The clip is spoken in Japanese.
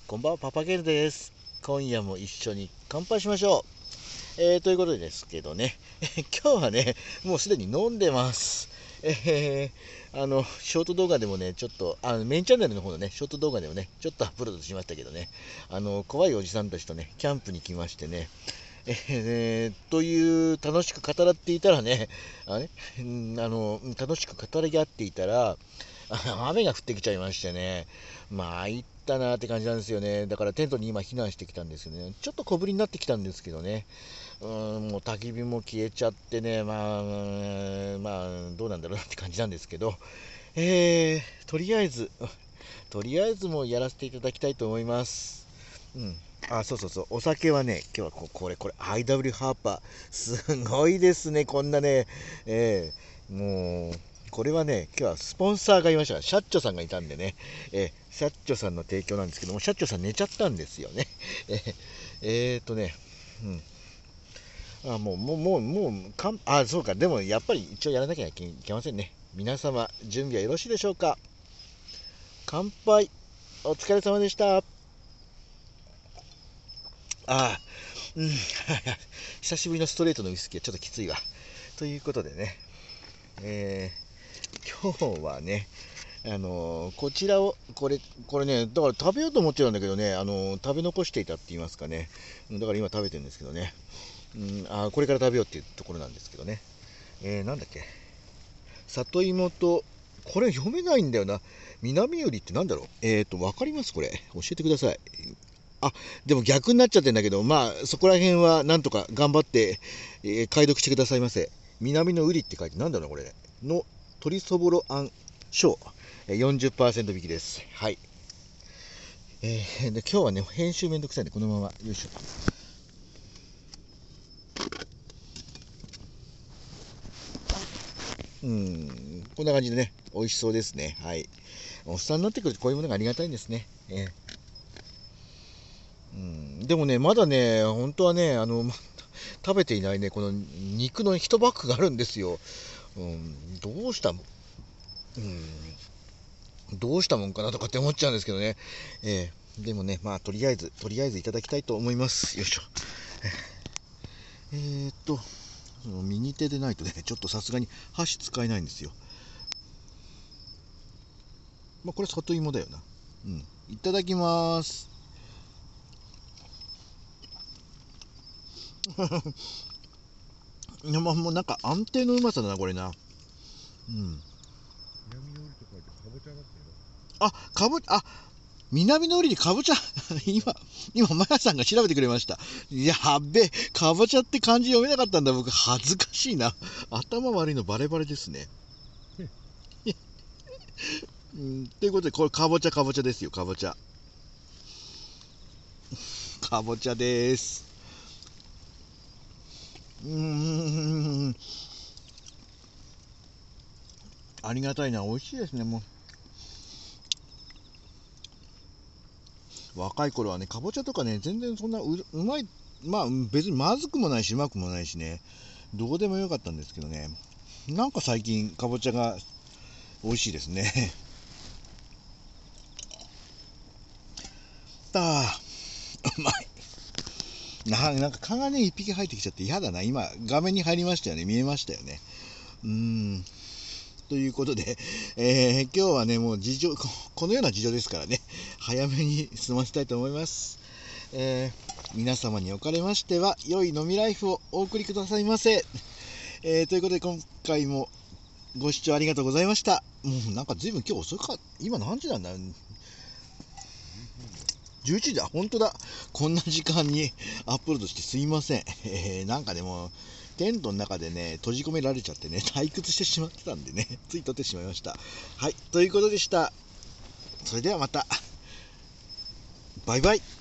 こんばんは、パパゲルです。今夜も一緒に乾杯しましょう。ということでですけどね、今日はね、もうすでに飲んでます。ショート動画でもね、ちょっと、メインチャンネルの方のね、ショート動画でもね、ちょっとアップロードしましたけどね、怖いおじさんたちとね、キャンプに来ましてね、という楽しく語らっていたらね、楽しく語り合っていたら、雨が降ってきちゃいましてね、参ったなーって感じなんですよね。だからテントに今避難してきたんですよね。ちょっと小降りになってきたんですけどね、もう焚き火も消えちゃってね、どうなんだろうなって感じなんですけど、とりあえずもうやらせていただきたいと思います。そうそうそう、お酒はね、今日はこれ、IW ハーパー、すごいですね、こんなね、もう、これはね、今日はスポンサーがいました、シャッチョさんがいたんでね、シャッチョさんの提供なんですけども、シャッチョさん寝ちゃったんですよね。そうか、でもやっぱり一応やらなきゃいけませんね。皆様、準備はよろしいでしょうか。乾杯、お疲れ様でした。うん、久しぶりのストレートのウイスキーはちょっときついわ。ということでね、今日はね、こちらを、これね、だから食べようと思ってたんだけどね、食べ残していたって言いますかね、だから今食べてるんですけどね、これから食べようっていうところなんですけどね、なんだっけ、里芋と、これ読めないんだよな、南よりってなんだろう、わかりますこれ、教えてください。でも逆になっちゃってんだけど、そこら辺はなんとか頑張って、解読してくださいませ。南のウリって書いて、なんだろうな、これ。の、鶏そぼろあん、小、40% 引きです。はい。で、今日はね、編集めんどくさいんで、このまま、よいしょ。こんな感じでね、美味しそうですね。はい。おっさんになってくるとこういうものがありがたいんですね。でもね、まだね、本当はね、食べていないね、この肉の1バッグがあるんですよ。どうしたもん、どうしたもんかなとかって思っちゃうんですけどね。でもね、とりあえずいただきたいと思います。よいしょ。その右手でないとね、ちょっとさすがに箸使えないんですよ。これ里芋だよな。いただきます。いや、もうなんか安定のうまさだな、これな。 南のりと書いてかぼちゃだってよ。 南のりにかぼちゃ今、マヤさんが調べてくれました。やっべ、かぼちゃって漢字読めなかったんだ、僕。恥ずかしいな。頭悪いのバレバレですね。ということで、これ、かぼちゃですよ、かぼちゃ。かぼちゃです。ありがたいな、美味しいですね、もう。若い頃はね、かぼちゃとかね、全然そんなうまい、別にまずくもないし、うまくもないしね、どうでもよかったんですけどね、なんか最近、かぼちゃが美味しいですね。うまい。なんか蚊がね、一匹入ってきちゃって嫌だな。今、画面に入りましたよね。見えましたよね。ということで、今日はね、もうこのような事情ですからね、早めに済ませたいと思います。皆様におかれましては、良い飲みライフをお送りくださいませ。ということで、今回もご視聴ありがとうございました。もうなんか随分今日遅かった。今何時なんだ11時だ、本当だ。こんな時間にアップロードしてすいません。なんかでも、テントの中でね、閉じ込められちゃってね、退屈してしまってたんでね、つい撮ってしまいました。はい、ということでした。それではまた。バイバイ。